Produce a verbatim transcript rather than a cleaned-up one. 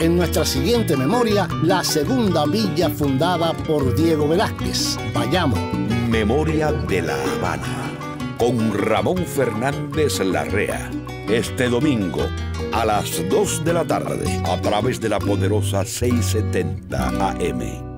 En nuestra siguiente memoria, la segunda villa fundada por Diego Velázquez, Bayamo. Memoria de La Habana, con Ramón Fernández Larrea. Este domingo, a las dos de la tarde, a través de la poderosa seiscientos setenta A M.